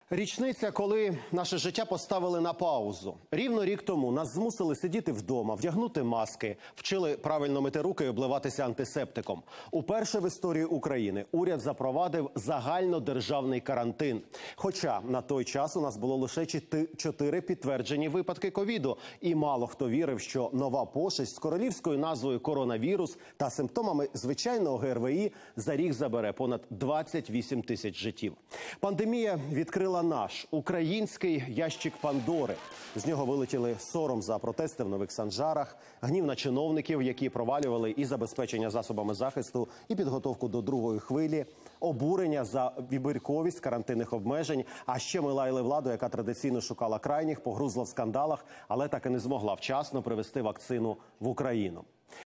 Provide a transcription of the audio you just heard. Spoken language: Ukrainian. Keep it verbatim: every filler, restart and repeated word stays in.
Річниця, коли наше життя поставили на паузу. Рівно рік тому нас змусили сидіти вдома, вдягнути маски, вчили правильно мити руки і обливатися антисептиком. Уперше в історії України уряд запровадив загальнодержавний карантин. Хоча на той час у нас було лише чотири підтверджені випадки ковіду. І мало хто вірив, що нова пошесть з королівською назвою коронавірус та симптомами звичайного ГРВІ за рік забере понад двадцять вісім тисяч життів. Пандемія відкрила наш український ящик Пандори. З нього вилетіли сором за протести в Нових Санжарах, гнів на чиновників, які провалювали і забезпечення засобами захисту, і підготовку до другої хвилі, обурення за вибірковість карантинних обмежень, а ще ми лаяли владу, яка традиційно шукала крайніх, погрузла в скандалах, але так і не змогла вчасно привезти вакцину в Україну.